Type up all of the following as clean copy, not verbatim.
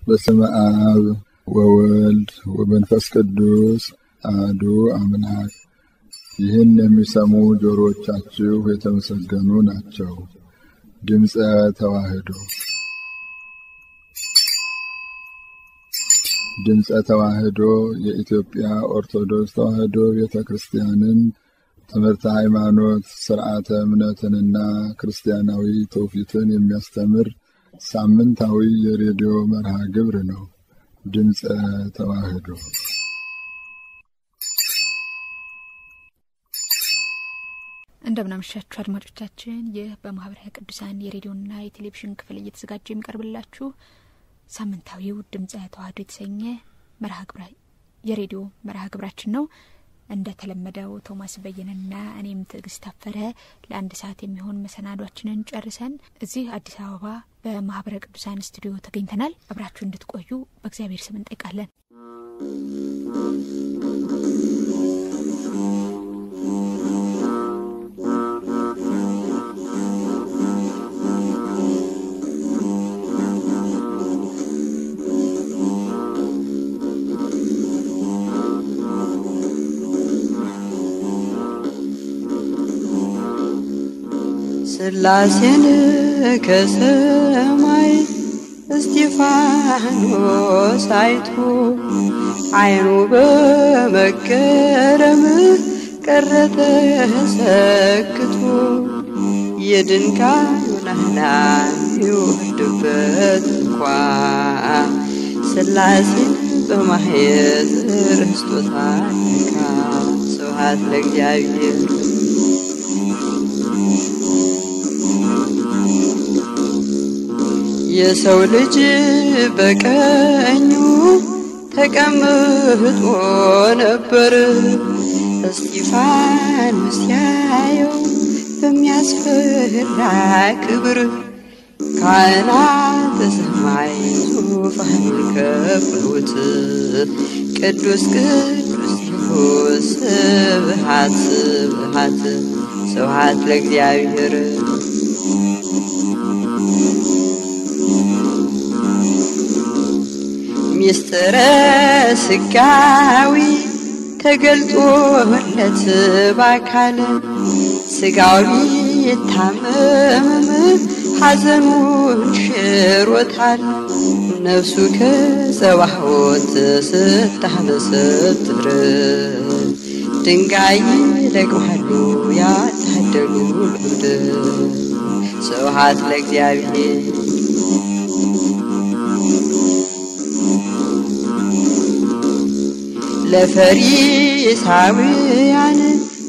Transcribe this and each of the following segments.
በስመ አብ ወወልድ ወመንፈስ ቅዱስ አሐዱ አምላክ። ይህን የሚሰሙ ጆሮቻችሁ የተመሰገኑ ናቸው። ድምጸ ተዋህዶ ድምጸ ተዋህዶ የኢትዮጵያ ኦርቶዶክስ ተዋህዶ ቤተክርስቲያንን ትምህርተ ሃይማኖት ሥርዓተ እምነትንና ክርስቲያናዊ ትውፊትን የሚያስተምር ሳምንታዊ የሬዲዮ መርሃ ግብር ነው። ድምጸ ተዋህዶ እንደምናመሻችሁ አድማጮቻችን፣ ይህ በማህበረ ቅዱሳን የሬዲዮና የቴሌቪዥን ክፍል እየተዘጋጀ የሚቀርብላችሁ ሳምንታዊው ድምጸ ተዋህዶ የተሰኘ የሬዲዮ መርሃ ግብራችን ነው። እንደተለመደው ቶማስ በየነና እኔም ትዕግስት ታፈረ ለአንድ ሰዓት የሚሆን መሰናዷችንን ጨርሰን እዚህ አዲስ አበባ በማህበረ ቅዱሳን ስቱዲዮ ተገኝተናል። አብራችሁ እንድትቆዩ በእግዚአብሔር ስም እንጠይቃለን። ስላሴን ከሰማይ እስጢፋኖስ አይቶ አይኑ በመገረም ቀረ ተሰክቶ የድንጋዩን አህላም ይወርድበት እንኳን ስላሴን በማየት ረስቶታል። ስብሐት ለእግዚአብሔር። የሰው ልጅ በቀኙ ተቀምጦ ነበር። እስጢፋኖስ ያየው በሚያስፈራ ክብር ካህናተ ሰማይ ዙፋኑን ከበውት ቅዱስ ቅዱስ ይሁን ስብሐት ስብሐት ስብሐት ለእግዚአብሔር። ሚስጥረ ስጋዊ ተገልጦለት በአካል ስጋዊ ታመመ ሐዘኑን ሽሮታል። ነፍሱ ከጸባዖት ስታመሰጥር ድንጋይ ለቅማሉ ያታደሉ ልዑል። ስብሐት ለእግዚአብሔር። ለፈሪሳውያን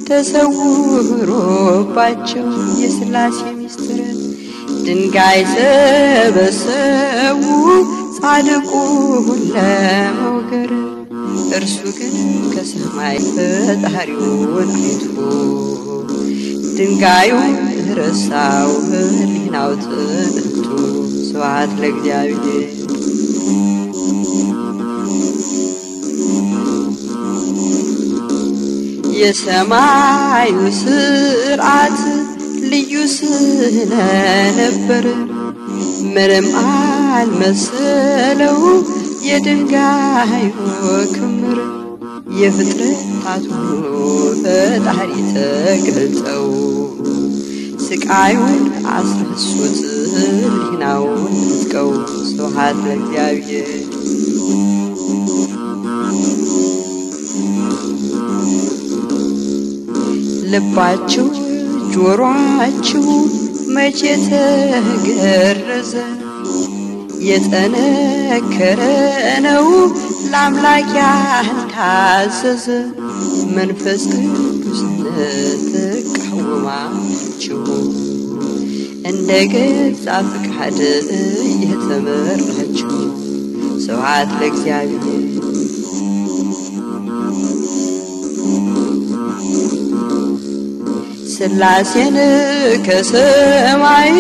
ተሰውሮባቸው የሥላሴ ምስጢር ድንጋይ ሰበሰቡ ጻድቁን ለመውገር። እርሱ ግን ከሰማይ ፈጣሪውን አይቶ ድንጋዩን ረሳው ሕሊናው ተነክቶ። ስብሐት ለእግዚአብሔር። የሰማዩ ሥርዓት ልዩ ስለነበር ምንም አልመሰለው የድንጋዩ ክምር። የፍጥረታት ሁሉ ፈጣሪ ተገልጠው ስቃዩን አስረሱት ሕሊናውን ነጥቀው። ስብሐት ለእግዚአብሔር። ልባችሁ ጆሮአችሁ መቼ ተገረዘ? የጠነከረ ነው ለአምላክ ያልታዘዘ። መንፈስ ቅዱስን ተቃወማችሁ እንደ ገዛ ፈቃድ እየተመራችሁ። ስብሐት ለእግዚአብሔር። ስላሴን ከሰማይ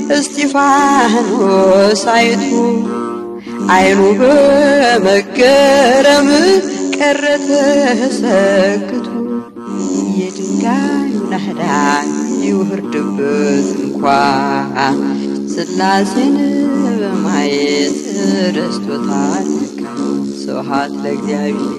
እስጢፋኖስ አይቶ አይኑ በመገረም ቀረ ተሰክቶ የድንጋዩን አህላም ይወርድበት እንኳን ስላሴን ማየት ረስቶታል ስብሐት ለእግዚአብሔር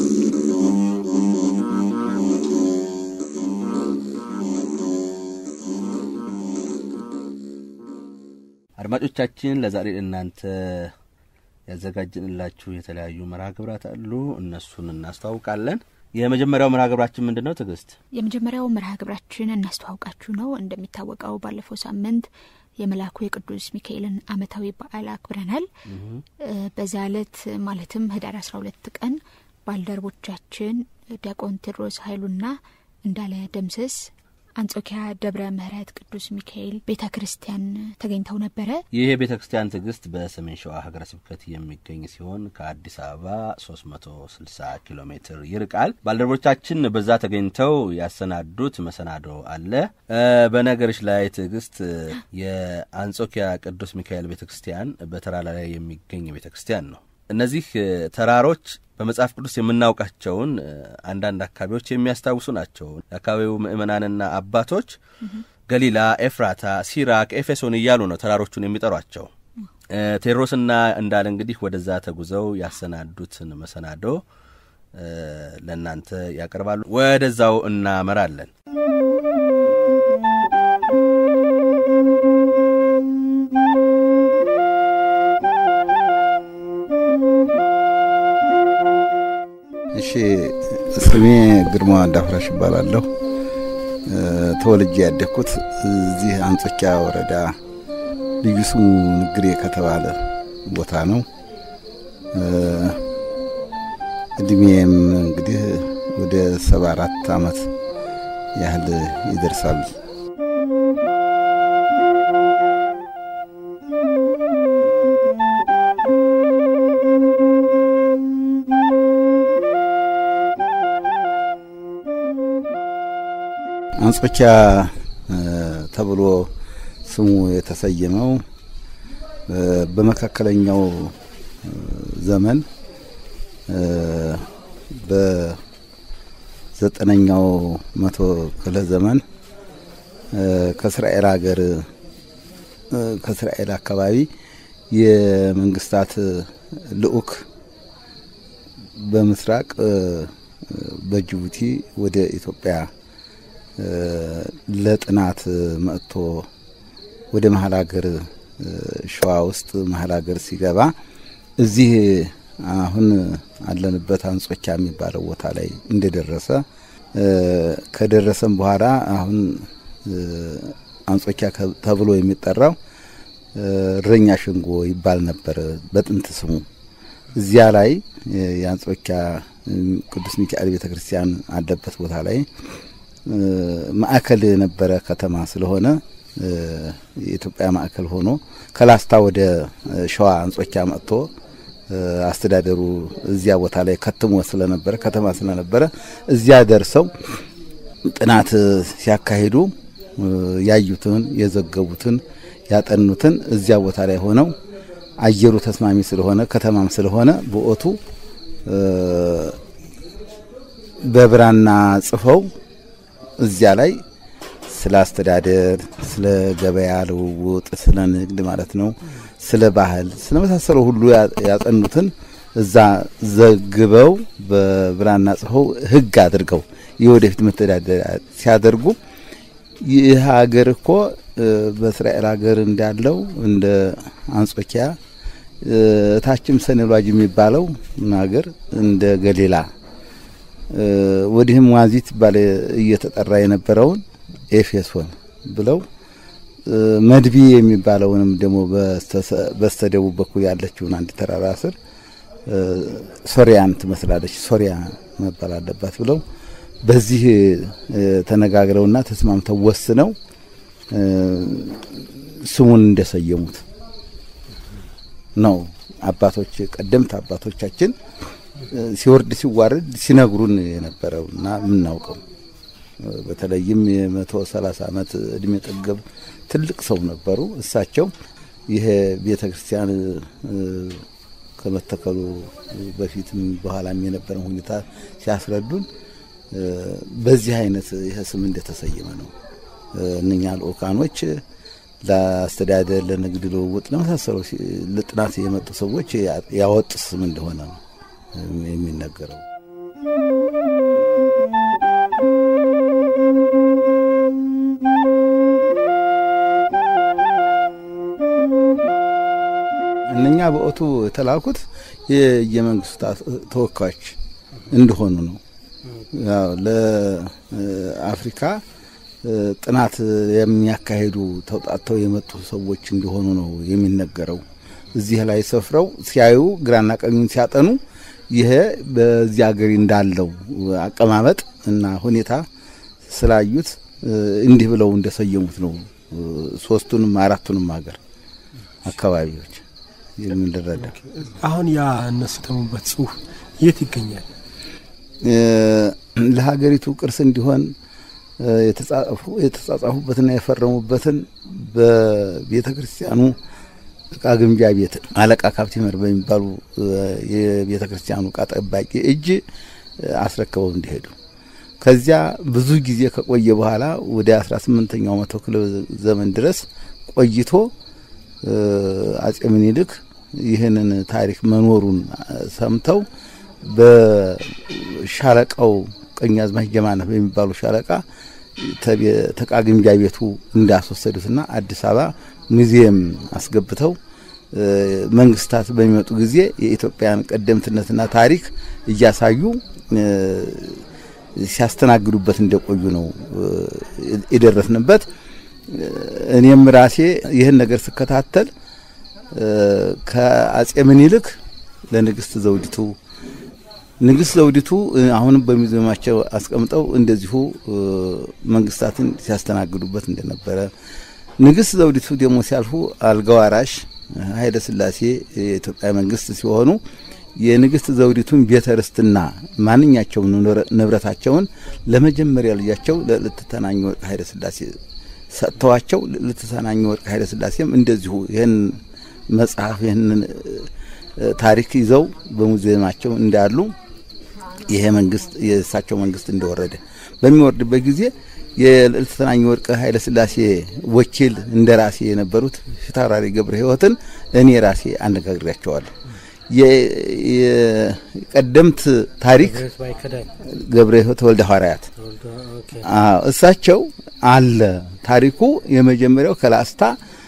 አድማጮቻችን ለዛሬ እናንተ ያዘጋጅንላችሁ የተለያዩ መርሃ ግብራት አሉ እነሱን እናስተዋውቃለን የመጀመሪያው መርሃ ግብራችን ምንድነው ትግስት የመጀመሪያው መርሃ ግብራችን እናስተዋውቃችሁ ነው እንደሚታወቀው ባለፈው ሳምንት የመላኩ የቅዱስ ሚካኤልን አመታዊ በዓል አክብረናል በዛለት ማለትም ህዳር 12 ቀን ባልደረቦቻችን ዲያቆን ቴድሮስ ኃይሉና እንዳለ ደምሰስ አንጾኪያ ደብረ ምህረት ቅዱስ ሚካኤል ቤተክርስቲያን ተገኝተው ነበር ይሄ ቤተክርስቲያን ትግስት በሰሜን ሸዋ ሀገረ ስብከት የሚገኝ ሲሆን ከአዲስ አበባ 360 ኪሎ ሜትር ይርቃል ባልደረቦቻችን በዛ ተገኝተው ያሰናዱት መሰናዶ አለ በነገርሽ ላይ ትግስት የአንጾኪያ ቅዱስ ሚካኤል ቤተክርስቲያን በተራራ ላይ የሚገኝ ቤተክርስቲያን ነው እነዚህ ተራሮች በመጽሐፍ ቅዱስ የምናውቃቸውን አንዳንድ አካባቢዎች የሚያስታውሱ ናቸው አካባቢው ምእመናንና አባቶች ገሊላ ኤፍራታ ሲራክ ኤፌሶን እያሉ ነው ተራሮቹን የሚጠሯቸው ቴድሮስና እንዳለ እንግዲህ ወደዛ ተጉዘው ያሰናዱትን መሰናዶ ለናንተ ያቀርባሉ ወደዛው እናመራለን ስሜ ግርማ ዳፍራሽ ይባላለሁ ተወልጄ ያደኩት እዚህ አንጾኪያ ወረዳ ልዩ ስሙ ንግሬ ከተባለ ቦታ ነው እድሜም እንግዲህ ወደ 74 አመት ያህል ይደርሳል አንጾኪያ ተብሎ ስሙ የተሰየመው በመካከለኛው ዘመን በ9ኛው መቶ ክፍለ ዘመን ከእስራኤል አካባቢ የመንግስታት ልኡክ በምስራቅ በጅቡቲ ወደ ኢትዮጵያ ለጥናት መጥቶ ወደ መሐላገር ሸዋ ውስጥ መሐላገር ሲገባ እዚህ አሁን አለንበት አንጾኪያ የሚባለው ቦታ ላይ እንደደረሰ ከደረሰም በኋላ አሁን አንጾኪያ ተብሎ የሚጠራው እረኛ ሸንጎ ይባል ነበር በጥንት ስሙ እዚያ ላይ የአንጾኪያ ቅዱስ ሚካኤል ቤተክርስቲያን አለበት ቦታ ላይ ማዕከል የነበረ ከተማ ስለሆነ የኢትዮጵያ ማዕከል ሆኖ ከላስታ ወደ ሸዋ አንጾኪያ መጥቶ አስተዳደሩ እዚያ ቦታ ላይ ከተማ ስለነበረ እዚያ ደርሰው ጥናት ሲያካሂዱ ያዩትን የዘገቡትን ያጠኑትን እዚያ ቦታ ላይ ሆነው አየሩ ተስማሚ ስለሆነ ከተማም ስለሆነ በኦቱ በብራና ጽፈው እዚያ ላይ ስለ አስተዳደር ስለ ገበያ ልውውጥ ስለ ንግድ ማለት ነው ስለ ባህል ስለ መሳሰሉ ሁሉ ያጠኑትን እዛ ዘግበው በብራና ጽፈው ህግ አድርገው የወደፊት መተዳደሪያ ሲያደርጉ ይህ ሀገር እኮ በእስራኤል ሀገር እንዳለው እንደ አንጾኪያ ታችም ሰኔሏጅ የሚባለው ሀገር እንደ ገሊላ ወዲህም ዋዚት ባለ እየተጠራ የነበረውን ኤፌሶን ብለው መድቢ የሚባለውንም ደሞ በስተደቡብ በኩል ያለችውን አንድ ተራራ ስር ሶሪያን ትመስላለች ሶሪያ መባል አለባት ብለው በዚህ ተነጋግረውና ተስማምተው ወስነው ስሙን እንደሰየሙት ነው አባቶች ቀደምት አባቶቻችን ሲወርድ ሲዋረድ ሲነግሩን የነበረውና ምናውቀው በተለይም የ130 አመት እድሜ ጠገብ ትልቅ ሰው ነበሩ እሳቸው ይሄ ቤተክርስቲያን ከመተከሉ በፊትም በኋላም የነበረው ሁኔታ ሲያስረዱን በዚህ አይነት ይሄ ስም እንደተሰየመ ነው እነኛ ልኡካኖች ለአስተዳደር ለንግድ ልውውጥ ለመሳሰሉ ለጥናት የመጡ ሰዎች ያወጡት ስም እንደሆነ ነው የሚነገረው። እነኛ በኦቱ ተላኩት የመንግስት ተወካዮች እንደሆኑ ነው። ያው ለአፍሪካ ጥናት የሚያካሂዱ ተውጣጣው የመጡ ሰዎች እንደሆኑ ነው የሚነገረው። እዚህ ላይ ሰፍረው ሲያዩ ግራና ቀኙን ሲያጠኑ ይሄ በዚህ ሀገር እንዳለው አቀማመጥ እና ሁኔታ ስላዩት እንዲህ ብለው እንደሰየሙት ነው ሶስቱንም አራቱንም ሀገር አካባቢዎች የምንረዳ። አሁን ያ እነሱ ተሙበት ጽሁፍ የት ይገኛል? ለሀገሪቱ ቅርስ እንዲሆን የተጻጻፉበትና የፈረሙበትን በቤተ ክርስቲያኑ ዕቃ ግምጃ ቤት አለቃ ካፕቴመር በሚባሉ የቤተ ክርስቲያኑ ዕቃ ጠባቂ እጅ አስረክበው እንዲሄዱ ከዚያ ብዙ ጊዜ ከቆየ በኋላ ወደ 18ኛው መቶ ክፍለ ዘመን ድረስ ቆይቶ አጼ ምኒልክ ይህንን ታሪክ መኖሩን ሰምተው በሻለቃው ቀኛዝማች ጀማነህ በሚባሉ ሻለቃ ተቃ ግምጃ ቤቱ እንዳስወሰዱትና አዲስ አበባ ሙዚየም አስገብተው መንግስታት በሚመጡ ጊዜ የኢትዮጵያን ቀደምትነትና ታሪክ እያሳዩ ሲያስተናግዱበት እንደቆዩ ነው የደረስንበት። እኔም ራሴ ይህን ነገር ስከታተል ከአጼ ምኒልክ ለንግስት ዘውዲቱ አሁንም በሙዚየማቸው አስቀምጠው እንደዚሁ መንግስታትን ሲያስተናግዱበት እንደነበረ ንግስት ዘውዲቱ ደግሞ ሲያልፉ አልጋዋራሽ ኃይለ ሥላሴ የኢትዮጵያ መንግስት ሲሆኑ የንግስት ዘውዲቱን ቤተ ርስትና ማንኛቸውን ንብረታቸውን ለመጀመሪያ ልጃቸው ለልትተናኝ ወርቅ ኃይለ ሥላሴ ሰጥተዋቸው ልትተናኝ ወርቅ ኃይለ ሥላሴም እንደዚሁ ይህን መጽሐፍ ይህን ታሪክ ይዘው በሙዚየማቸው እንዳሉ ይሄ መንግስት የእሳቸው መንግስት እንደወረደ በሚወርድበት ጊዜ የልትተናኝ ወርቅ ኃይለ ሥላሴ ወኪል እንደራሴ የነበሩት ፊታውራሪ ገብረ ሕይወትን እኔ ራሴ አነጋግሬያቸዋለሁ። የቀደምት ታሪክ ገብረ ሕይወት ወልደ ሐዋርያት እሳቸው አለ ታሪኩ የመጀመሪያው ከላስታ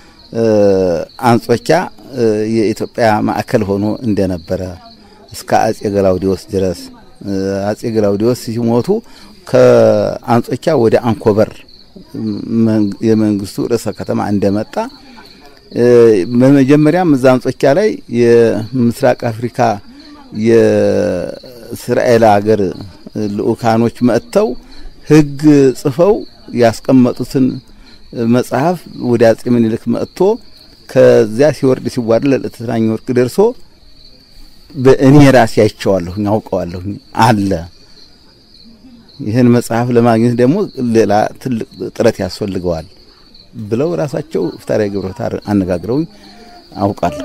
አንጾኪያ የኢትዮጵያ ማዕከል ሆኖ እንደነበረ እስከ አጼ ገላውዲዮስ ድረስ አጼ ገላውዲዮስ ሲሞቱ ከአንጾኪያ ወደ አንኮበር የመንግስቱ ርዕሰ ከተማ እንደመጣ በመጀመሪያም እዛ አንጾኪያ ላይ የምስራቅ አፍሪካ የእስራኤል ሀገር ልኡካኖች መጥተው ህግ ጽፈው ያስቀመጡትን መጽሐፍ ወደ አጼ ምኒልክ መጥቶ ከዚያ ሲወርድ ሲዋርድ ለልትተናኝ ወርቅ ደርሶ በእኔ ራሴ አይቼዋለሁ ያውቀዋለሁ አለ። ይህን መጽሐፍ ለማግኘት ደግሞ ሌላ ትልቅ ጥረት ያስፈልገዋል ብለው ራሳቸው ፍታሪያ ገብረታ አነጋግረው አውቃለሁ።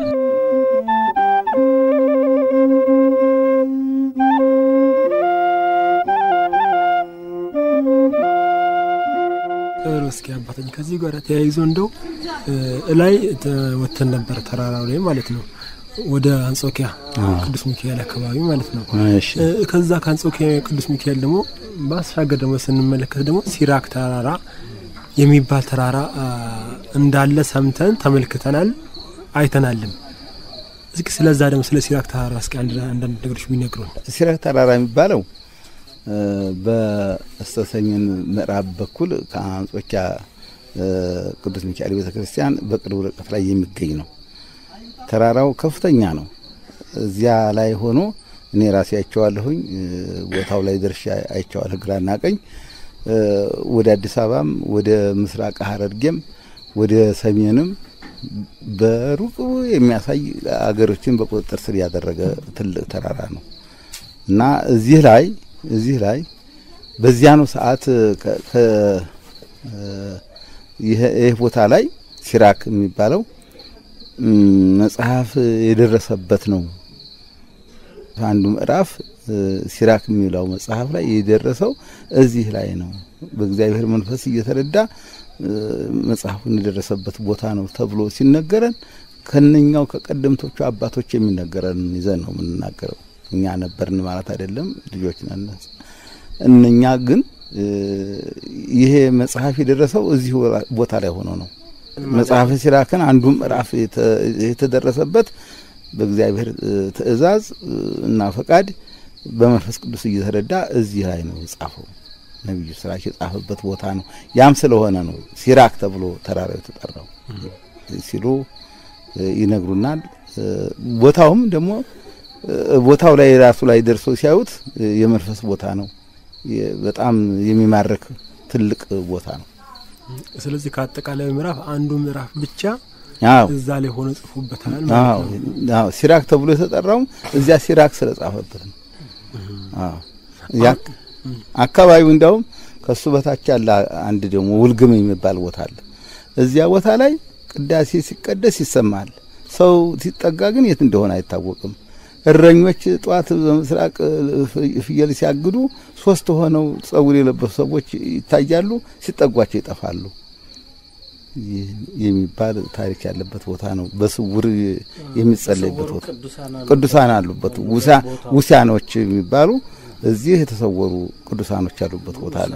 እስኪ አባተኝ ከዚህ ጋር ተያይዞ እንደው ላይ ወተን ነበር ተራራው ላይ ማለት ነው ወደ አንጾኪያ ቅዱስ ሚካኤል አካባቢ ማለት ነው። ከዛ ከአንጾኪያ ቅዱስ ሚካኤል ደግሞ ባሻገር ደግሞ ስንመለከት ደግሞ ሲራክ ተራራ የሚባል ተራራ እንዳለ ሰምተን ተመልክተናል አይተናልም። እስኪ ስለዛ ደግሞ ስለ ሲራክ ተራራ እስኪ አንዳንድ ነገሮች ቢነግሩን። ሲራክ ተራራ የሚባለው በስተሰሜን ምዕራብ በኩል ከአንጾኪያ ቅዱስ ሚካኤል ቤተክርስቲያን በቅርብ ርቀት ላይ የሚገኝ ነው። ተራራው ከፍተኛ ነው። እዚያ ላይ ሆኖ እኔ ራሴ አይቼዋለሁኝ። ቦታው ላይ ደርሼ አይቼዋለሁ ግራና ቀኝ። ወደ አዲስ አበባም ወደ ምስራቅ ሐረርጌም ወደ ሰሜንም በሩቅ የሚያሳይ አገሮችን በቁጥጥር ስር ያደረገ ትልቅ ተራራ ነው እና እዚህ ላይ በዚያኑ ሰዓት ይሄ ቦታ ላይ ሲራክ የሚባለው መጽሐፍ የደረሰበት ነው። አንዱ ምዕራፍ ሲራክ የሚለው መጽሐፍ ላይ የደረሰው እዚህ ላይ ነው። በእግዚአብሔር መንፈስ እየተረዳ መጽሐፉን የደረሰበት ቦታ ነው ተብሎ ሲነገረን ከነኛው ከቀደምቶቹ አባቶች የሚነገረን ይዘን ነው የምንናገረው። እኛ ነበርን ማለት አይደለም፣ ልጆች ነን። እነኛ ግን ይሄ መጽሐፍ የደረሰው እዚህ ቦታ ላይ ሆኖ ነው። መጽሐፈ ሲራክን አንዱ ምዕራፍ የተደረሰበት በእግዚአብሔር ትእዛዝ እና ፈቃድ በመንፈስ ቅዱስ እየተረዳ እዚህ ላይ ነው የጻፈው። ነብዩ ሲራክ የጻፈበት ቦታ ነው። ያም ስለሆነ ነው ሲራክ ተብሎ ተራራው የተጠራው ሲሉ ይነግሩናል። ቦታውም ደግሞ ቦታው ላይ ራሱ ላይ ደርሶ ሲያዩት የመንፈስ ቦታ ነው። በጣም የሚማርክ ትልቅ ቦታ ነው። ስለዚህ ከአጠቃላይ ምዕራፍ አንዱ ምዕራፍ ብቻ እዛ ላይ ሆኖ ጽፎበታል ማለት ነው። አዎ ሲራክ ተብሎ የተጠራው እዚያ ሲራክ ስለጻፈበት ነው። ያ አካባቢው እንደውም ከሱ በታች ያለ አንድ ደግሞ ውልግም የሚባል ቦታ አለ። እዚያ ቦታ ላይ ቅዳሴ ሲቀደስ ይሰማል። ሰው ሲጠጋ ግን የት እንደሆነ አይታወቅም። እረኞች ጧት በምስራቅ ፍየል ሲያግዱ 3 ሆነው ጸጉር የለበሱ ሰዎች ይታያሉ፣ ሲጠጓቸው ይጠፋሉ የሚባል ታሪክ ያለበት ቦታ ነው። በስውር የሚጸለይበት ቦታ ቅዱሳን አሉበት። ውሳኖች የሚባሉ እዚህ የተሰወሩ ቅዱሳኖች ያሉበት ቦታ ነው።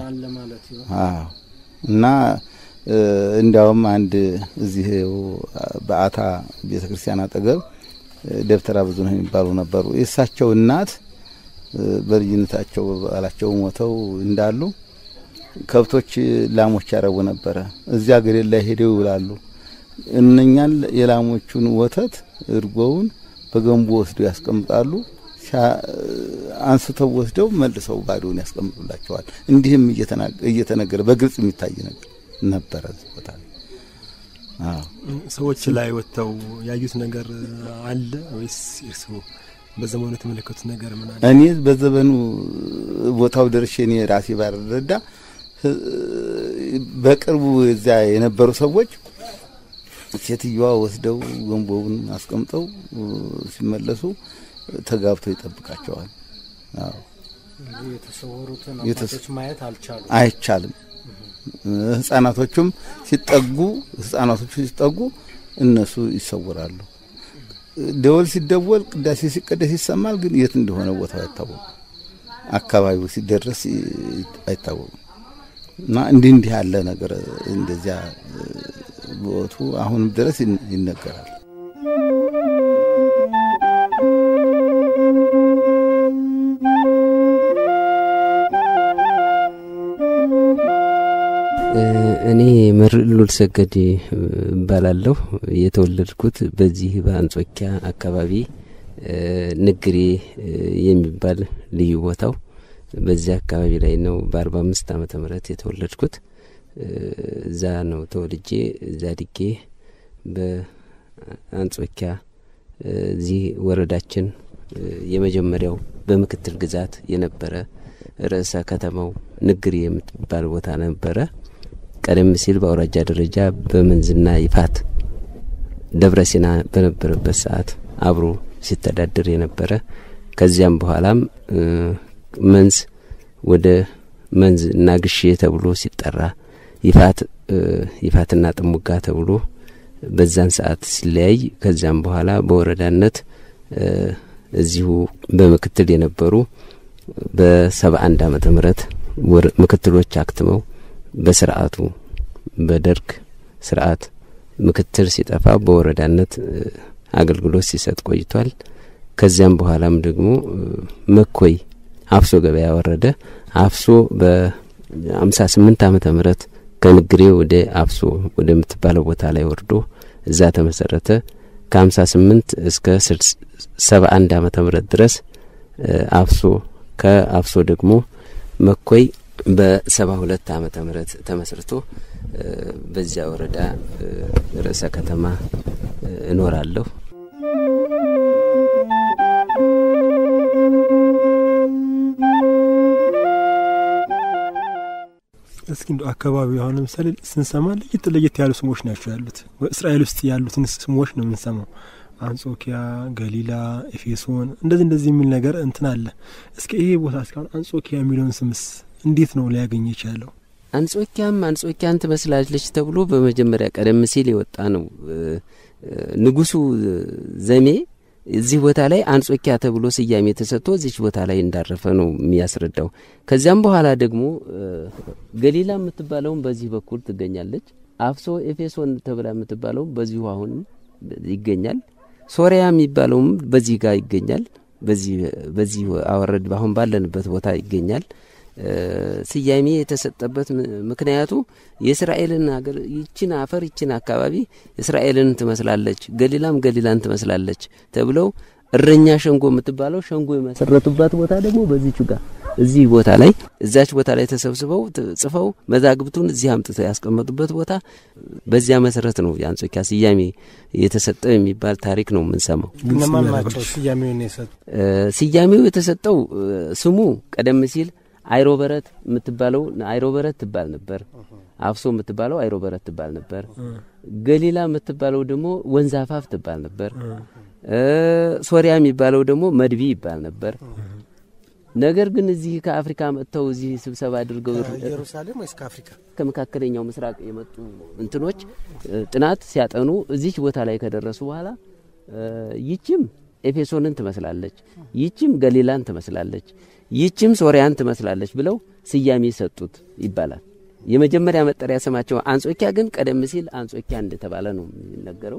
እና እንዲያውም አንድ እዚህ በአታ ቤተክርስቲያን አጠገብ ደብተራ ብዙነህ የሚባሉ ነበሩ። የእሳቸው እናት በልጅነታቸው ባላቸው ሞተው እንዳሉ ከብቶች ላሞች ያረቡ ነበረ። እዚያ ገደል ላይ ሄደው ይውላሉ። እነኛን የላሞቹን ወተት እርጎውን በገንቦ ወስደው ያስቀምጣሉ። አንስተው ወስደው መልሰው ባዶውን ያስቀምጡላቸዋል። እንዲህም እየተነገረ በግልጽ የሚታይ ነገር ነበረ ቦታ። ሰዎች ላይ ወጥተው ያዩት ነገር አለ ወይስ እርሱ በዘመኑ የተመለከቱት ነገር ምን አለ? እኔ በዘመኑ ቦታው ደርሼ እኔ ራሴ ባረዳ በቅርቡ እዚያ የነበሩ ሰዎች ሴትዮዋ ወስደው ገንቦውን አስቀምጠው ሲመለሱ ተጋብተው ይጠብቃቸዋል። አዎ የተሰወሩትን አባቶች ማየት አይቻልም። ህፃናቶቹም ሲጠጉ እነሱ ይሰወራሉ። ደወል ሲደወል ቅዳሴ ሲቀደስ ይሰማል፣ ግን የት እንደሆነ ቦታው አይታወቅም። አካባቢው ሲደርስ አይታወቅም። እና እንዲህ ያለ ነገር እንደዚያ ቦቱ አሁንም ድረስ ይነገራል። እኔ መርዕሉል ሰገድ ባላለሁ የተወለድኩት በዚህ በአንጾኪያ አካባቢ ንግሪ የሚባል ልዩ ቦታው በዚህ አካባቢ ላይ ነው። በ45 ዓመተ ምህረት የተወለድኩት እዛ ነው። ተወልጄ እዛ ድጌ በአንጾኪያ እዚህ ወረዳችን የመጀመሪያው በምክትል ግዛት የነበረ ርዕሰ ከተማው ንግሪ የምትባል ቦታ ነበረ። ቀደም ሲል በአውራጃ ደረጃ በመንዝና ይፋት ደብረሲና በነበረበት ሰዓት አብሮ ሲተዳደር የነበረ ከዚያም በኋላም መንዝ ወደ መንዝ እና ግሼ ተብሎ ሲጠራ ይፋትና ጥሙጋ ተብሎ በዛን ሰዓት ሲለያይ ከዚያም በኋላ በወረዳነት እዚሁ በምክትል የነበሩ በ71 ዓመተ ምህረት ምክትሎች አክትመው በስርዓቱ በደርግ ስርዓት ምክትል ሲጠፋ በወረዳነት አገልግሎት ሲሰጥ ቆይቷል። ከዚያም በኋላም ደግሞ መኮይ አፍሶ ገበያ ወረደ። አፍሶ በ58 ዓመተ ምህረት ከንግሬ ወደ አፍሶ ወደ ምትባለው ቦታ ላይ ወርዶ እዛ ተመሰረተ። ከ58 እስከ 71 ዓመተ ምህረት ድረስ አፍሶ ከአፍሶ ደግሞ መኮይ በ72 ዓመተ ምህረት ተመስርቶ በዚያ ወረዳ ርዕሰ ከተማ እኖራለሁ። እስኪ እንደው አካባቢው አሁን ለምሳሌ ስንሰማ ለየት ያሉ ስሞች ናቸው ያሉት። በእስራኤል ውስጥ ያሉትን ስሞች ነው የምንሰማው። አንጾኪያ፣ ገሊላ፣ ኤፌሶን እንደዚህ የሚል ነገር እንትን አለ። እስኪ ይሄ ቦታ እስካሁን አንጾኪያ የሚለውን ስምስ እንዴት ነው ሊያገኝ የቻለው? አንጾኪያን ትመስላለች ተብሎ በመጀመሪያ ቀደም ሲል የወጣ ነው። ንጉሱ ዘሜ እዚህ ቦታ ላይ አንጾኪያ ተብሎ ስያሜ ተሰጥቶ እዚህ ቦታ ላይ እንዳረፈ ነው የሚያስረዳው። ከዚያም በኋላ ደግሞ ገሊላ የምትባለው በዚህ በኩል ትገኛለች። አፍሶ ኤፌሶን ተብላ የምትባለው በዚሁ አሁን ይገኛል። ሶሪያ የሚባለውም በዚህ ጋር ይገኛል። በዚህ አወረድ አሁን ባለንበት ቦታ ይገኛል። ስያሜ የተሰጠበት ምክንያቱ የእስራኤልን ሀገር ይችን አፈር ይችን አካባቢ እስራኤልን ትመስላለች፣ ገሊላን ትመስላለች ተብለው እረኛ ሸንጎ የምትባለው ሸንጎ የመሰረቱባት ቦታ ደግሞ በዚህቹ ጋር እዚህ ቦታ ላይ እዛች ቦታ ላይ ተሰብስበው ጽፈው መዛግብቱን እዚህ አምጥተው ያስቀመጡበት ቦታ በዚያ መሰረት ነው የአንጾኪያ ስያሜ የተሰጠው የሚባል ታሪክ ነው የምንሰማው። እነማን ናቸው ስያሜውን የሰጡት? ስያሜው የተሰጠው ስሙ ቀደም ሲል አይሮበረት የምትባለው አይሮበረት ትባል ነበር። አፍሶ የምትባለው አይሮበረት ትባል ነበር። ገሊላ የምትባለው ደግሞ ወንዛፋፍ ትባል ነበር። ሶሪያ የሚባለው ደግሞ መድቢ ይባል ነበር። ነገር ግን እዚህ ከአፍሪካ መጥተው እዚህ ስብሰባ አድርገው ኢየሩሳሌም ወይስ ከአፍሪካ ከመካከለኛው ምስራቅ የመጡ እንትኖች ጥናት ሲያጠኑ እዚህ ቦታ ላይ ከደረሱ በኋላ ይችም ኤፌሶንን ትመስላለች፣ ይችም ገሊላን ትመስላለች፣ ይችም ሶሪያን ትመስላለች ብለው ስያሜ ሰጡት ይባላል። የመጀመሪያ መጠሪያ ስማቸው አንጾኪያ ግን ቀደም ሲል አንጾኪያ እንደተባለ ነው የሚነገረው።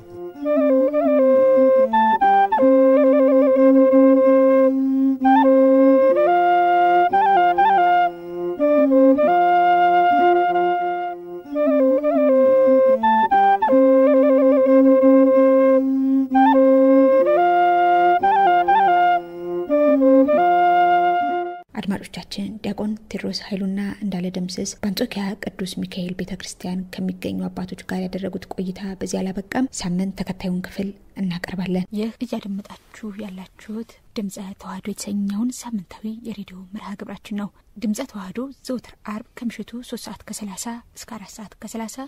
አድማጮቻችን ዲያቆን ቴዎድሮስ ኃይሉና እንዳለ ደምስስ በአንጾኪያ ቅዱስ ሚካኤል ቤተክርስቲያን ከሚገኙ አባቶች ጋር ያደረጉት ቆይታ በዚያ አላበቃም። ሳምንት ተከታዩን ክፍል እናቀርባለን። ይህ እያደመጣችሁ ያላችሁት ድምጸ ተዋህዶ የተሰኘውን ሳምንታዊ የሬዲዮ መርሃ ግብራችን ነው። ድምጸ ተዋህዶ ዘወትር አርብ ከምሽቱ 3:30 እስከ 4:30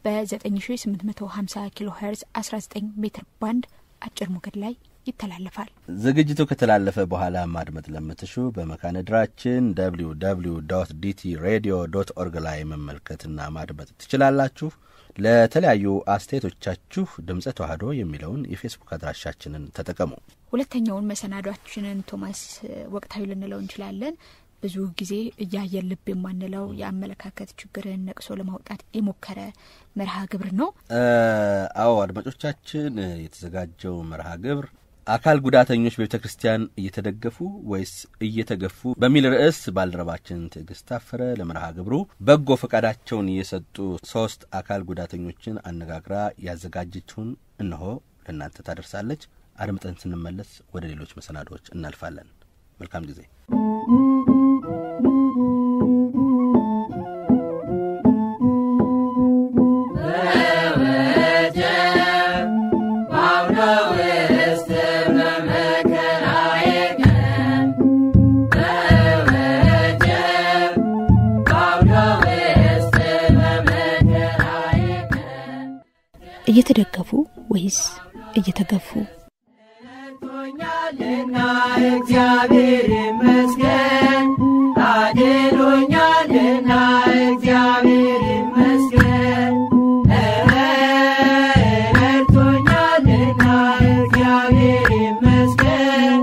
በ9850 ኪሎ ሄርዝ 19 ሜትር ባንድ አጭር ሞገድ ላይ ይተላለፋል። ዝግጅቱ ከተላለፈ በኋላ ማድመጥ ለምትሹ በመካነ ድራችን www.dtradio.org ላይ መመልከትና ማድመጥ ትችላላችሁ። ለተለያዩ አስተያየቶቻችሁ ድምጸ ተዋህዶ የሚለውን የፌስቡክ አድራሻችንን ተጠቀሙ። ሁለተኛውን መሰናዷችንን ቶማስ ወቅታዊ ልንለው እንችላለን። ብዙ ጊዜ እያየን ልብ የማንለው የአመለካከት ችግርን ነቅሶ ለማውጣት የሞከረ መርሃ ግብር ነው። አዎ አድማጮቻችን፣ የተዘጋጀው መርሃ ግብር አካል ጉዳተኞች በቤተክርስቲያን እየተደገፉ ወይስ እየተገፉ በሚል ርዕስ ባልደረባችን ትዕግስት ታፈረ ለመርሃ ግብሩ በጎ ፈቃዳቸውን የሰጡ 3 አካል ጉዳተኞችን አነጋግራ ያዘጋጀችውን እነሆ ለእናንተ ታደርሳለች። አድምጠን ስንመለስ ወደ ሌሎች መሰናዶዎች እናልፋለን። መልካም ጊዜ። እየተደገፉ ወይስ እየተገፉ? ቶኛልና እግዚአብሔር ይመስገን፣ አድኖኛልና እግዚአብሔር ይመስገን። ቶኛልና እግዚአብሔር ይመስገን፣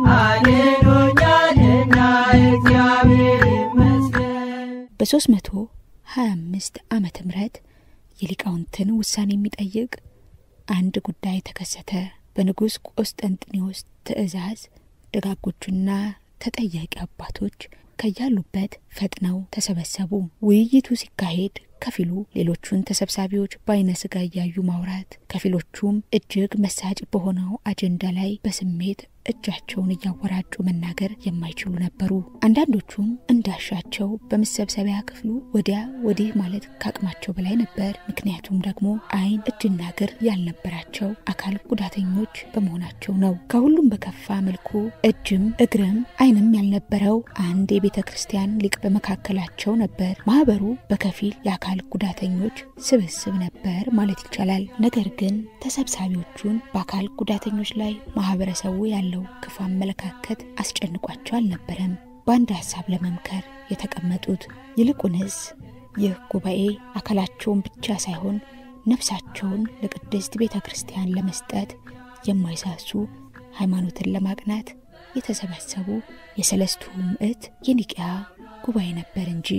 አድኖኛልና እግዚአብሔር ይመስገን። በ325 ዓመተ ምህረት የሊቃውንትን ውሳኔ የሚጠይቅ አንድ ጉዳይ ተከሰተ። በንጉስ ቆስጠንጢኖስ ትእዛዝ ደጋጎቹና ተጠያቂ አባቶች ከያሉበት ፈጥነው ተሰበሰቡ። ውይይቱ ሲካሄድ ከፊሉ ሌሎቹን ተሰብሳቢዎች በአይነ ስጋ ያዩ ማውራት፣ ከፊሎቹም እጅግ መሳጭ በሆነው አጀንዳ ላይ በስሜት እጃቸውን እያወራጩ መናገር የማይችሉ ነበሩ። አንዳንዶቹም እንዳሻቸው በመሰብሰቢያ ክፍሉ ወዲያ ወዲህ ማለት ካቅማቸው በላይ ነበር። ምክንያቱም ደግሞ አይን እጅና እግር ያልነበራቸው አካል ጉዳተኞች በመሆናቸው ነው። ከሁሉም በከፋ መልኩ እጅም እግርም አይንም ያልነበረው አንድ የቤተ ክርስቲያን ሊቅ በመካከላቸው ነበር። ማህበሩ በከፊል የአካል ጉዳተኞች ስብስብ ነበር ማለት ይቻላል። ነገር ግን ተሰብሳቢዎቹን በአካል ጉዳተኞች ላይ ማህበረሰቡ ያለው ክፉ አመለካከት አስጨንቋቸው አልነበረም። በአንድ ሐሳብ ለመምከር የተቀመጡት ይልቁንስ ይህ ጉባኤ አካላቸውን ብቻ ሳይሆን ነፍሳቸውን ለቅድስት ቤተ ክርስቲያን ለመስጠት የማይሳሱ ሃይማኖትን ለማቅናት የተሰበሰቡ የሰለስቱ ምዕት የኒቂያ ጉባኤ ነበር እንጂ።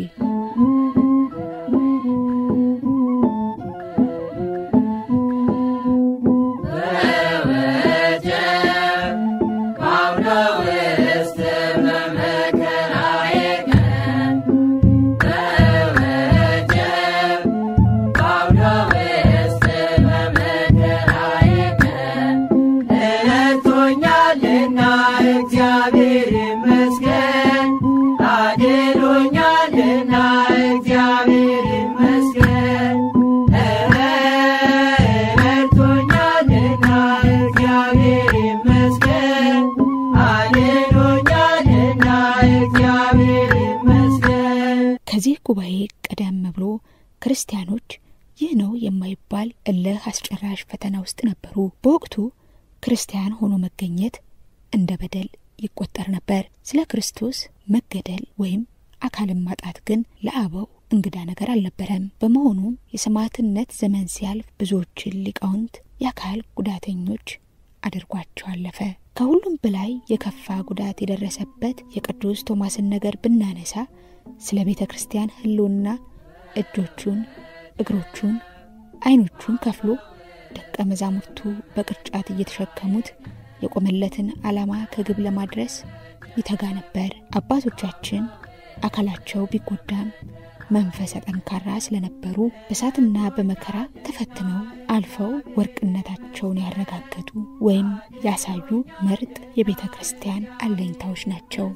ከዚህ ጉባኤ ቀደም ብሎ ክርስቲያኖች ይህ ነው የማይባል እልህ አስጨራሽ ፈተና ውስጥ ነበሩ። በወቅቱ ክርስቲያን ሆኖ መገኘት እንደ በደል ይቆጠር ነበር። ስለ ክርስቶስ መገደል ወይም አካልን ማጣት ግን ለአበው እንግዳ ነገር አልነበረም። በመሆኑም የሰማዕትነት ዘመን ሲያልፍ ብዙዎችን ሊቃውንት የአካል ጉዳተኞች አድርጓቸው አለፈ። ከሁሉም በላይ የከፋ ጉዳት የደረሰበት የቅዱስ ቶማስን ነገር ብናነሳ ስለ ቤተ ክርስቲያን ህልውና እጆቹን፣ እግሮቹን፣ አይኖቹን ከፍሎ ደቀ መዛሙርቱ በቅርጫት እየተሸከሙት የቆመለትን ዓላማ ከግብ ለማድረስ ይተጋ ነበር። አባቶቻችን አካላቸው ቢጎዳም መንፈሰ ጠንካራ ስለነበሩ በእሳትና በመከራ ተፈትነው አልፈው ወርቅነታቸውን ያረጋገጡ ወይም ያሳዩ ምርጥ የቤተ ክርስቲያን አለኝታዎች ናቸው።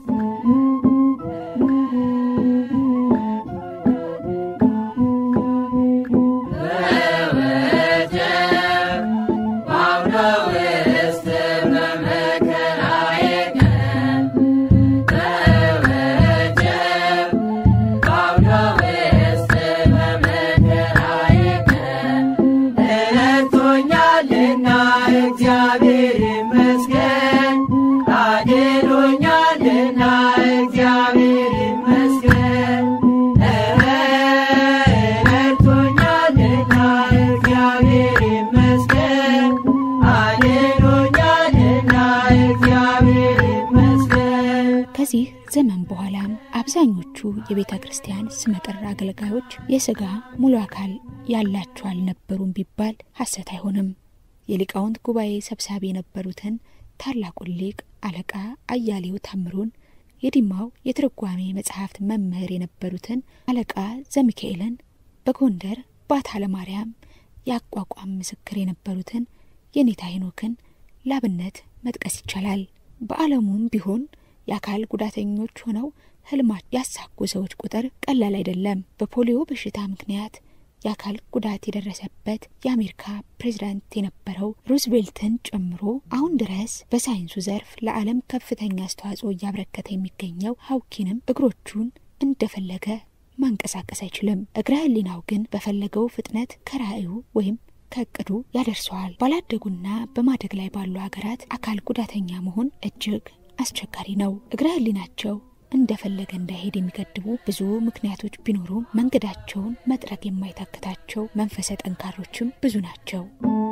ከዚህ ዘመን በኋላም አብዛኞቹ የቤተ ክርስቲያን ስመጥር አገልጋዮች የሥጋ ሙሉ አካል ያላቸው አልነበሩም ቢባል ሐሰት አይሆንም። የሊቃውንት ጉባኤ ሰብሳቢ የነበሩትን ታላቁን ሊቅ አለቃ አያሌው ታምሩን፣ የዲማው የትርጓሜ መጽሐፍት መምህር የነበሩትን አለቃ ዘሚካኤልን፣ በጎንደር ባታ ለማርያም ያቋቋም ምስክር የነበሩትን የኔታ ሄኖክን ላብነት መጥቀስ ይቻላል። በዓለሙም ቢሆን የአካል ጉዳተኞች ሆነው ህልማት ያሳኩ ሰዎች ቁጥር ቀላል አይደለም። በፖሊዮ በሽታ ምክንያት የአካል ጉዳት የደረሰበት የአሜሪካ ፕሬዝዳንት የነበረው ሩዝቬልትን ጨምሮ አሁን ድረስ በሳይንሱ ዘርፍ ለዓለም ከፍተኛ አስተዋጽኦ እያበረከተ የሚገኘው ሃውኪንም እግሮቹን እንደፈለገ ማንቀሳቀስ አይችልም። እግረ ህሊናው ግን በፈለገው ፍጥነት ከራእዩ ወይም ከእቅዱ ያደርሰዋል። ባላደጉና በማደግ ላይ ባሉ ሀገራት አካል ጉዳተኛ መሆን እጅግ አስቸጋሪ ነው። እግረ ህሊናቸው እንደፈለገ እንዳይሄድ የሚገድቡ ብዙ ምክንያቶች ቢኖሩም መንገዳቸውን መጥረግ የማይታከታቸው መንፈሰ ጠንካሮችም ብዙ ናቸው።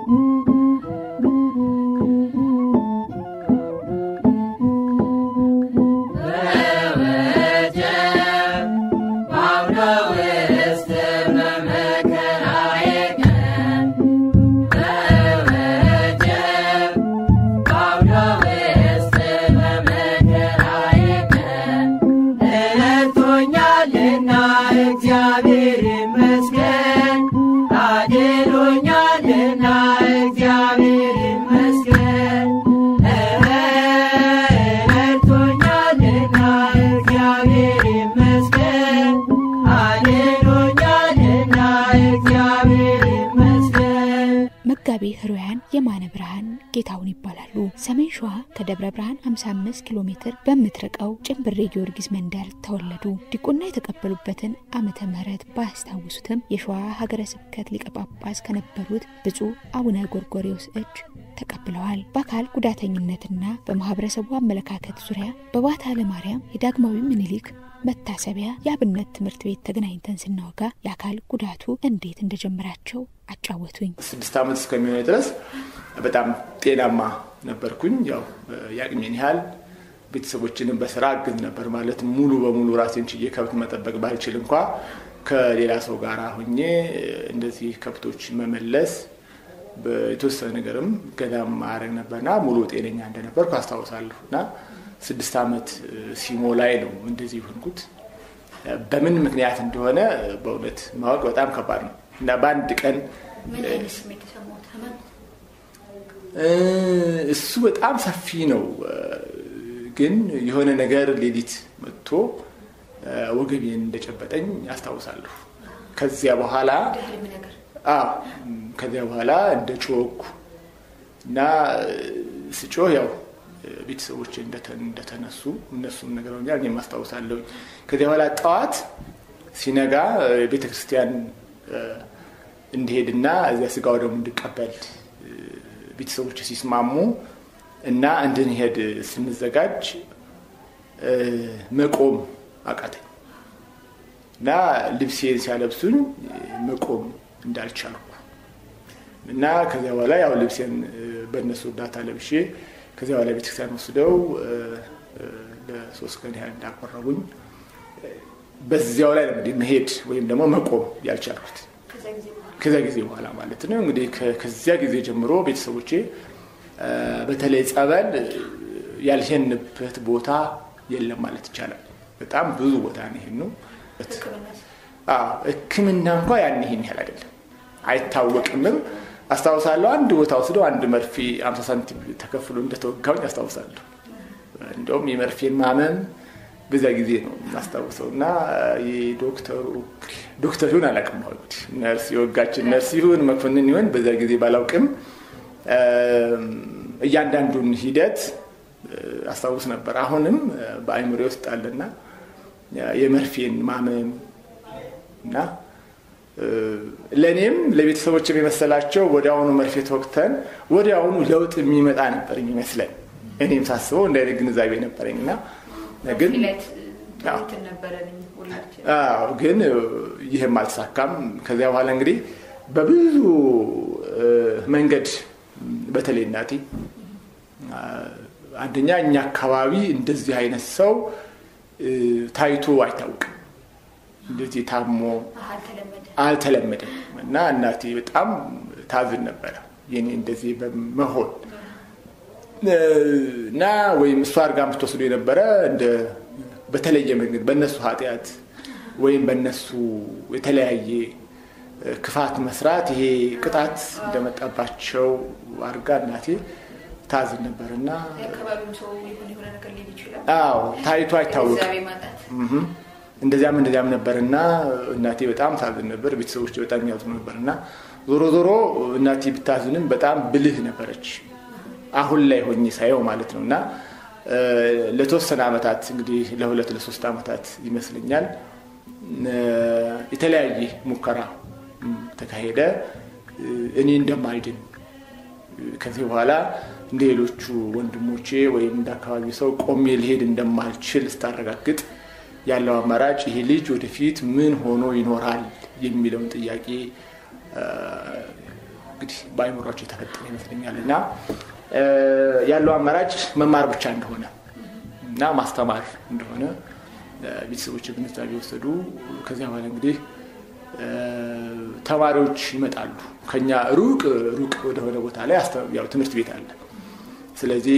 መጋቢ ህሩያን የማነ ብርሃን ጌታውን ይባላሉ። ሰሜን ሸዋ ከደብረ ብርሃን 55 ኪሎ ሜትር በምትርቀው ጭምብሬ ጊዮርጊስ መንደር ተወለዱ። ዲቁና የተቀበሉበትን ዓመተ ምህረት ባያስታውሱትም የሸዋ ሀገረ ስብከት ሊቀ ጳጳስ ከነበሩት ብፁዕ አቡነ ጎርጎርዮስ እጅ ተቀብለዋል። በአካል ጉዳተኝነትና በማህበረሰቡ አመለካከት ዙሪያ በባታ ለማርያም የዳግማዊ ምኒልክ መታሰቢያ የአብነት ትምህርት ቤት ተገናኝተን ስናወጋ የአካል ጉዳቱ እንዴት እንደጀመራቸው አጫወቱኝ። 6 ዓመት እስከሚሆን ድረስ በጣም ጤናማ ነበርኩኝ። ያው ያቅሜን ያህል ቤተሰቦችንም በስራ አግዝ ነበር ማለት ሙሉ በሙሉ ራሴን ችዬ ከብት መጠበቅ ባልችል እንኳ ከሌላ ሰው ጋር ሆኜ እንደዚህ ከብቶች መመለስ በተወሰነ ነገርም ገዳም ማረግ ነበርና ሙሉ ጤነኛ እንደነበርኩ አስታውሳለሁና 6 ዓመት ሲሞላኝ ነው እንደዚህ ሆንኩት። በምን ምክንያት እንደሆነ በእውነት ማወቅ በጣም ከባድ ነው እና በአንድ ቀን ምን አይነት ስሜት ተሰማሁት? እሱ በጣም ሰፊ ነው። ግን የሆነ ነገር ሌሊት መጥቶ ወገቤን እንደጨበጠኝ አስታውሳለሁ። ከዚያ በኋላ እንደ ጮኩ እና ስጮህ ያው ቤተሰቦቼ እንደተነሱ እነሱም ነገሩኛል፣ እኔም አስታውሳለሁ። ከዚያ በኋላ ጠዋት ሲነጋ ቤተክርስቲያን እንድሄድና እዚያ ስጋው ደግሞ እንድቀበል ቤተሰቦቼ ሲስማሙ እና እንድንሄድ ስንዘጋጅ መቆም አቃተኝ እና ልብሴን ሲያለብሱኝ መቆም እንዳልቻልኩ እና ከዚያ በኋላ ያው ልብሴን በእነሱ እርዳታ ለብሼ ከዚያ በኋላ ቤተክርስቲያን ወስደው ለ3 ቀን ያህል እንዳቆረቡኝ በዚያው ላይ እንግዲህ መሄድ ወይም ደግሞ መቆም ያልቻልኩት ከዚያ ጊዜ በኋላ ማለት ነው። እንግዲህ ከዚያ ጊዜ ጀምሮ ቤተሰቦቼ በተለይ ጸበል ያልሄንበት ቦታ የለም ማለት ይቻላል። በጣም ብዙ ቦታ ነው ይሄን ሕክምና እንኳን ያን ይሄን ያህል አይደለም፣ አይታወቅም። አስታውሳለሁ አንድ ቦታ ወስደው አንድ መርፌ 50 ሳንቲም ተከፍሎ እንደተወጋኝ አስታውሳለሁ። እንደውም የመርፌን ማመም በዛ ጊዜ ነው አስታውሰውና ዶክተሩን አላውቅም ነው ነርስ የወጋችን ነርስ ይሁን መኮንን ይሁን በዛ ጊዜ ባላውቅም እያንዳንዱን ሂደት አስታውስ ነበር። አሁንም በአይምሮዬ ውስጥ አለና የመርፌን ማመም እና ለኔም ለቤተሰቦችም የመሰላቸው ወዲያውኑ መርፌ ተወቅተን ወዲያውኑ ለውጥ የሚመጣ ነበር የሚመስለን። እኔም ሳስበው እንደ ግንዛቤ ነበርኝና ግን ግን ይሄም አልተሳካም። ከዚያ በኋላ እንግዲህ በብዙ መንገድ በተለይ እናቴ አንደኛ እኛ አካባቢ እንደዚህ አይነት ሰው ታይቶ አይታወቅም፣ እንደዚህ ታሞ አልተለመደም እና እናቴ በጣም ታዝን ነበር የኔ እንደዚህ በመሆን እና ወይም እሷ አድርጋ የምትወስዱ የነበረ እንደ በተለየ መንገድ በእነሱ ኃጢአት ወይም በእነሱ የተለያየ ክፋት መስራት ይሄ ቅጣት እንደመጣባቸው አድርጋ እናቴ ታዝን ነበርና ታይቶ አይታወቅም። እንደዚያም ነበርና እናቴ በጣም ታዝን ነበር። ቤተሰቦች በጣም ያዝኑ ነበርና ዞሮ እናቴ ብታዝንም በጣም ብልህ ነበረች። አሁን ላይ ሆኜ ሳየው ማለት ነውና ለተወሰነ አመታት እንግዲህ ለ2-3 አመታት ይመስለኛል የተለያየ ሙከራ ተካሄደ። እኔ እንደማልድን ከዚህ በኋላ እንደሌሎቹ ወንድሞቼ ወይም እንዳካባቢ ሰው ቆሜ ልሄድ እንደማልችል ስታረጋግጥ ያለው አማራጭ ይሄ ልጅ ወደፊት ምን ሆኖ ይኖራል የሚለውን ጥያቄ እንግዲህ ባይሞራቸው ተፈጠረ ይመስለኛልና ያለው አማራጭ መማር ብቻ እንደሆነ እና ማስተማር እንደሆነ ቤተሰቦች ግንዛቤ ወሰዱ። ከዚያ በኋላ እንግዲህ ተማሪዎች ይመጣሉ ከኛ ሩቅ ወደ ቦታ ላይ ያው ትምህርት ቤት አለ። ስለዚህ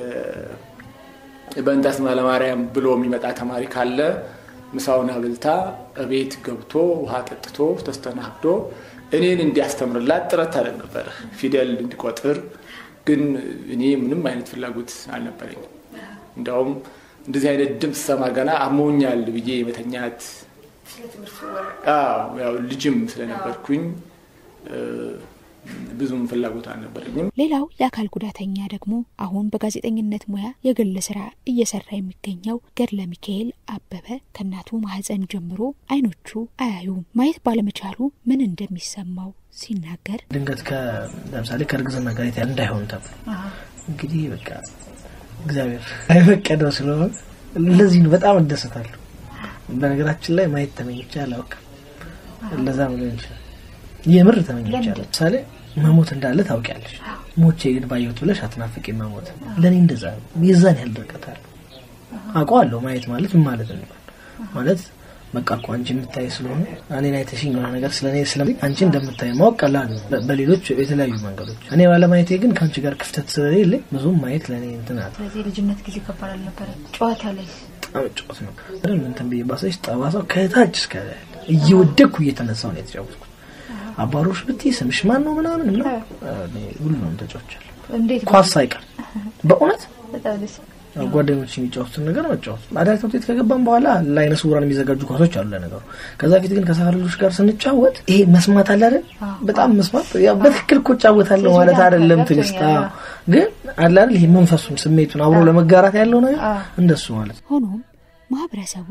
በእንታስማ ለማርያም ብሎ የሚመጣ ተማሪ ካለ ምሳውን አብልታ ቤት ገብቶ ውሃ ጠጥቶ ተስተናግዶ እኔን እንዲያስተምርላት ጥረት አደረግ ነበር፣ ፊደል እንዲቆጥር። ግን እኔ ምንም አይነት ፍላጎት አልነበረኝም። እንደውም እንደዚህ አይነት ድምፅ ሰማ ገና አሞኛል ብዬ የመተኛት ያው ልጅም ስለነበርኩኝ ብዙም ፍላጎት አልነበረኝም። ሌላው የአካል ጉዳተኛ ደግሞ አሁን በጋዜጠኝነት ሙያ የግል ስራ እየሰራ የሚገኘው ገድለ ሚካኤል አበበ ከእናቱ ማህፀን ጀምሮ አይኖቹ አያዩም። ማየት ባለመቻሉ ምን እንደሚሰማው ሲናገር ድንገት ለምሳሌ ከርግዝና ጋር እንዳይሆን ተብሎ እንግዲህ በቃ እግዚአብሔር አይፈቀደው ስለሆነ ለዚህ ነው በጣም እንደሰታለሁ። በነገራችን ላይ ማየት ተመኝቼ አላውቅም። ለዛ ነው እንጂ የምር ተመኝቼ አላውቅም። ለምሳሌ መሞት እንዳለ ታውቂያለሽ። ሞቼ ግን ባየሁት ብለሽ አትናፍቂ መሞት። ለኔ እንደዛ ነው። የዛን ያህል ድርቀታል አውቀዋለሁ። ማየት ማለት ምን ማለት ነው? ማለት በቃ እኮ አንቺ የምታይ ስለሆነ እኔን አይተሽኝ የሆነ ነገር ስለኔ ስለዚህ አንቺ እንደምታይ ማወቅ ቀላል ነው በሌሎች የተለያዩ መንገዶች። እኔ ባለማየቴ ግን ካንቺ ጋር ክፍተት ስለሌለ ብዙም ማየት ለኔ እንትን አለ። ስለዚህ ልጅነት ጊዜ ከባድ አልነበረ? ጨዋታ ላይ ጨዋታ ነው አይደል? እንትን በባሰሽ ጠባሳው ከታች እስከ እየወደኩ እየተነሳው ነው የተጫወትኩት። አባሮሽ ብትይ ስምሽ ማን ነው ምናምን ነው ሁሉንም ተጫውቻለሁ። እንዴት ኳስ አይቀር በእውነት በጣም ደስ ጓደኞች የሚጫወቱትን ነገር መጫወት አዳር ትምህርት ከገባን በኋላ ላይነ ስውራን የሚዘጋጁ ኳሶች አሉ ለነገሩ። ከዛ ፊት ግን ከሰፈር ልጆች ጋር ስንጫወት ይሄ መስማት አለ አይደል? በጣም መስማት ያው በትክክል እኮ ጫወታለሁ ማለት አይደለም ትግስታ ግን አለ አይደል? ይሄ መንፈሱን ስሜቱን አብሮ ለመጋራት ያለው ነገር እንደሱ ማለት። ሆኖም ማህበረሰቡ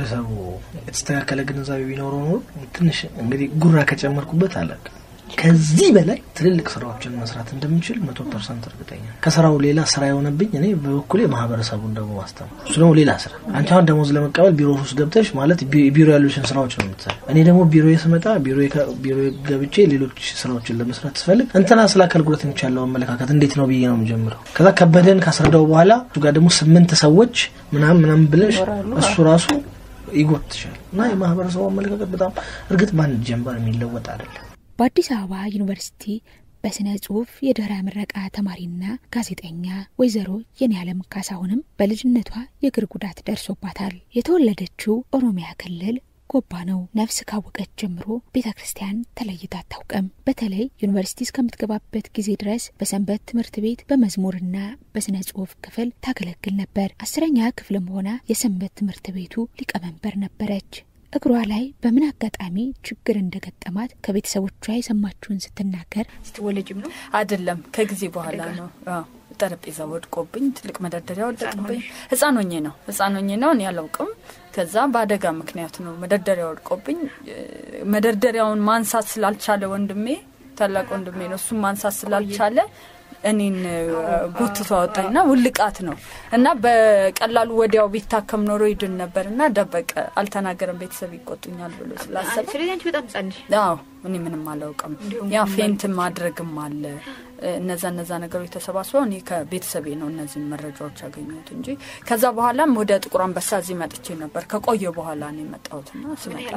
የተስተካከለ ግንዛቤ ቢኖረው ነው ትንሽ እንግዲህ ጉራ ከጨመርኩበት አለ ከዚህ በላይ ትልልቅ ስራዎችን መስራት እንደምንችል 100% እርግጠኛ። ከስራው ሌላ ስራ የሆነብኝ እኔ በበኩሌ ማህበረሰቡን ደግሞ ማስተማር እሱ ነው ሌላ ስራ። አንቺ አሁን ደሞዝ ለመቀበል ቢሮ ውስጥ ገብተሽ ማለት ቢሮ ያሉሽን ስራዎች ነው የምትሰራው። እኔ ደግሞ ቢሮ የስመጣ ቢሮ ገብቼ ሌሎች ስራዎችን ለመስራት ስፈልግ እንትና ስላከል ጉዳት የሚቻለው አመለካከት እንዴት ነው ብዬ ነው የምጀምረው። ከዛ ከበደን ካስረዳው በኋላ እሱ ጋር ደግሞ 8 ሰዎች ምናምን ብለሽ እሱ ራሱ ይጎትሻል እና የማህበረሰቡ አመለካከት በጣም እርግጥ ባንድ ጀምበር የሚለወጥ አይደለም። በአዲስ አበባ ዩኒቨርሲቲ በስነ ጽሁፍ የድህረ ምረቃ ተማሪና ጋዜጠኛ ወይዘሮ የኔዓለም ካሳሁንም በልጅነቷ የእግር ጉዳት ደርሶባታል። የተወለደችው ኦሮሚያ ክልል ጎባ ነው። ነፍስ ካወቀች ጀምሮ ቤተክርስቲያን ተለይታ አታውቅም። በተለይ ዩኒቨርሲቲ እስከምትገባበት ጊዜ ድረስ በሰንበት ትምህርት ቤት በመዝሙርና በስነ ጽሁፍ ክፍል ታገለግል ነበር። 10ኛ ክፍልም ሆና የሰንበት ትምህርት ቤቱ ሊቀመንበር ነበረች። እግሯ ላይ በምን አጋጣሚ ችግር እንደገጠማት ከቤተሰቦቿ የሰማችውን ስትናገር ስትወለጅም ነው አይደለም ከጊዜ በኋላ ነው ጠረጴዛ ወድቆብኝ ትልቅ መደርደሪያ ወደቀብኝ። ህፃን ሆኜ ነው እኔ ያላውቅም። ከዛ በአደጋ ምክንያት ነው መደርደሪያ ወድቆብኝ። መደርደሪያውን ማንሳት ስላልቻለ ወንድሜ ታላቅ ወንድሜ ነው እሱ ማንሳት ስላልቻለ እኔን ጎትቶ አወጣኝና ውልቃት ነው እና በቀላሉ ወዲያው ቢታከም ኖሮ ይድን ነበርና ደበቀ አልተናገረም። ቤተሰብ ይቆጡኛል ብሎ ስላሰበ ስለዚህ በጣም ጸንሽ አዎ እኔ ምንም አላውቅም። ያ ፌንት ማድረግም አለ እነዛ ነገሮች ተሰባስበው እኔ ከቤተሰቤ ነው እነዚህ መረጃዎች ያገኘሁት እንጂ ከዛ በኋላም ወደ ጥቁር አንበሳ እዚህ መጥቼ ነበር። ከቆየ በኋላ ነው የመጣሁትና ስመጣ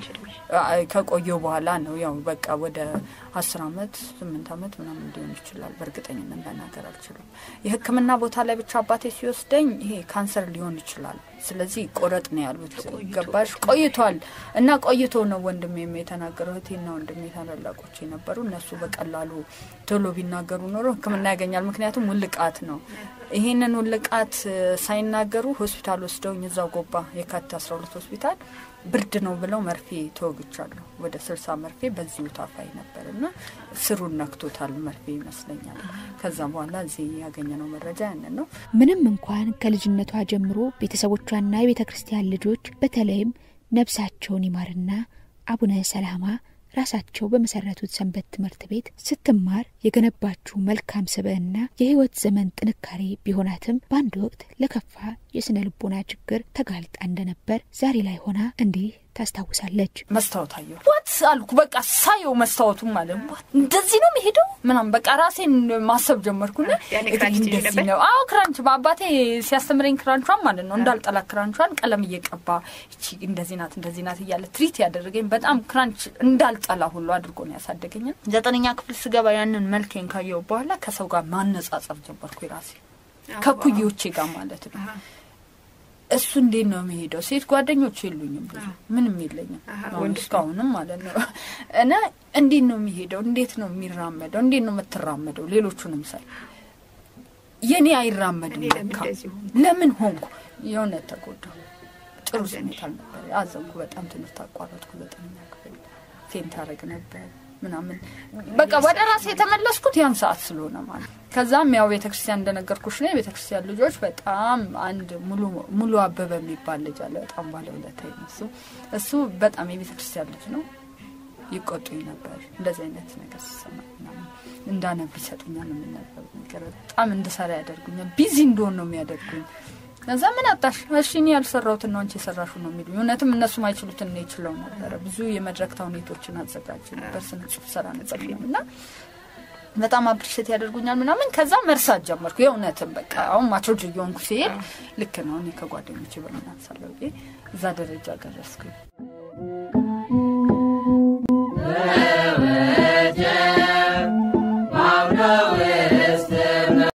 ከቆየ በኋላ ነው ያው በቃ ወደ 10 አመት 8 አመት ምናምን ሊሆን ይችላል። በእርግጠኝነት መናገር አልችልም። የህክምና ቦታ ላይ ብቻ አባቴ ሲወስደኝ ይሄ ካንሰር ሊሆን ይችላል ስለዚህ ቆረጥ ነው ያሉት። ገባሽ ቆይቷል እና ቆይቶ ነው ወንድሜም የተናገረው። እቴና ወንድሜ ታላላቆች ነበሩ እነሱ በቀላሉ ቶሎ ቢናገሩ ኖሮ ህክምና ያገኛል። ምክንያቱም ውልቃት ነው። ይሄንን ውልቃት ሳይናገሩ ሆስፒታል ወስደውኝ እዛው ጎባ የካቲት 12 ሆስፒታል ብርድ ነው ብለው መርፌ ተወግቻለሁ። ወደ 60 መርፌ በዚሁ ታፋይ ነበርና ስሩን ነክቶታል መርፌ ይመስለኛል። ከዛ በኋላ እዚህ ያገኘነው መረጃ ያንን ነው። ምንም እንኳን ከልጅነቷ ጀምሮ ቤተሰቦቿና የቤተክርስቲያን ልጆች በተለይም ነፍሳቸውን ይማርና አቡነ ሰላማ ራሳቸው በመሰረቱት ሰንበት ትምህርት ቤት ስትማር የገነባችው መልካም ስብዕና የህይወት ዘመን ጥንካሬ ቢሆናትም በአንድ ወቅት ለከፋ የስነ ልቦና ችግር ተጋልጣ እንደነበር ዛሬ ላይ ሆና እንዲህ ታስታውሳለች። መስታወታየው what አልኩ በቃ ሳየው መስታወቱም ማለት እንደዚህ ነው የሚሄደው ምናም በቃ ራሴን ማሰብ ጀመርኩና እንደዚህ ነው። አዎ ክራንች በአባቴ ሲያስተምረኝ ክራንቿን ማለት ነው እንዳልጠላ ክራንቿን ቀለም እየቀባ እቺ እንደዚህ ናት እያለ ትሪት ያደረገኝ በጣም ክራንች እንዳልጠላ ሁሉ አድርጎ ነው ያሳደገኝ። 9ኛ ክፍል ስገባ ያንን መልኬን ካየው በኋላ ከሰው ጋር ማነጻጸር ጀመርኩ ራሴ ከኩዮቼ ጋር ማለት ነው። እሱ እንዴት ነው የሚሄደው? ሴት ጓደኞች የሉኝም ብዙ ምንም የለኝም እስካሁንም ማለት ነው። እና እንዴት ነው የሚሄደው? እንዴት ነው የሚራመደው? እንዴት ነው የምትራመደው? ሌሎቹንም ሳይ የኔ አይራመድም ለምን ሆንኩ? የሆነ ተጎዳሁ። ጥሩ ስሜት አልነበር። አዘንኩ በጣም ትምህርት አቋረጥኩ። 9ኛ ክፍል ፌንት አደረግ ነበር። ምናምን በቃ ወደ ራሴ የተመለስኩት ያን ሰዓት ስለሆነ ማለት ከዛም ያው ቤተክርስቲያን እንደነገርኩሽ ነው ቤተክርስቲያን ልጆች በጣም አንድ ሙሉ አበበ የሚባል ልጅ አለ በጣም ባለውለታዬ ነው እሱ በጣም የቤተክርስቲያን ልጅ ነው ይቆጡኝ ነበር እንደዚህ አይነት ነገር ሲሰማ እንዳነብ ይሰጡኛል ነገር በጣም እንድሰራ ያደርጉኛል ቢዚ እንደሆነ ነው የሚያደርጉኝ ለዛ ምን አጣሽ እሺ እኔ ያልሰራሁት ነው አንቺ የሰራሹ ነው የሚሉኝ እውነትም እነሱ ማይችሉትን ነው ይችላል ነበር ብዙ የመድረክ ተውኔቶችን አዘጋጅ ነበር ስነ ጽሁፍ ሰራ ነበር በጣም አፕሪሺየት ያደርጉኛል ምናምን ከዛ መርሳት ጀመርኩ የእውነትም በቃ አሁን ማቾጅ ይሆንኩ ሲሄድ ልክ ነው እኔ ከጓደኞቼ በመናሳለሁ እዛ ደረጃ ደረስኩ